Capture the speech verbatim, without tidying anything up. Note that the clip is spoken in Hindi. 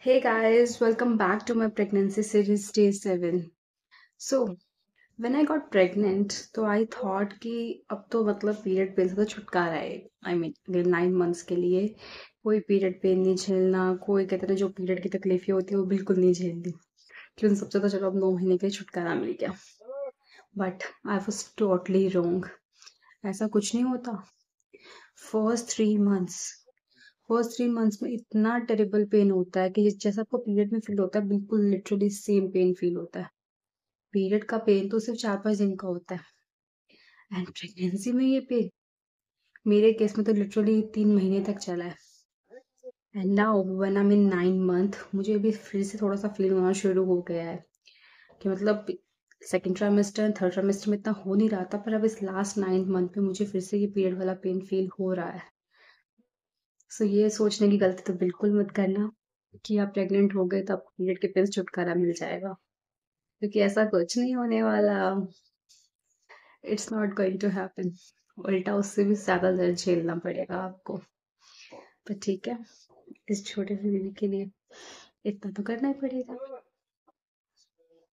Hey guys, welcome back to my pregnancy series day seven. So, when I got pregnant, तो I thought कि अब तो मतलब पीरियड पेन से तो छुटकारा है। आई मीन अगले नाइन मंथ्स के लिए कोई पीरियड पेन नहीं झेलना, कोई कहते हैं ना जो पीरियड की तकलीफें होती है वो बिल्कुल नहीं झेलनी। कि उन सबसे तो चलो अब नौ महीने के लिए छुटकारा मिल गया। But I was totally wrong. ऐसा कुछ नहीं होता। First three months first three months में इतना टेरिबल पेन होता है कि जिस- जैसा आपको पीरियड में फील होता है बिल्कुल लिटरली सेम पेन फील होता है। पीरियड का पेन तो सिर्फ चार पांच दिन का होता है एंड प्रेगनेंसी में ये पेन मेरे केस में तो लिटरली तीन महीने तक चला है। And now when I am in nine month मुझे अभी फिर से थोड़ा सा फील होना शुरू हो गया है कि मतलब second trimester and third trimester में इतना हो नहीं रहा था, पर अब इस लास्ट नाइन मंथ में मुझे फिर से ये पीरियड वाला पेन फील हो रहा है। सो so, ये सोचने की गलती तो बिल्कुल मत करना कि आप प्रेग्नेंट हो गए तो आपको पीरियड के पेन से छुटकारा मिल जाएगा, क्योंकि ऐसा कुछ नहीं होने वाला। It's not going to happen. उल्टा उससे भी ज्यादा दर्द झेलना पड़ेगा आपको। पर ठीक है, इस छोटे से बेबी के लिए इतना तो करना ही पड़ेगा।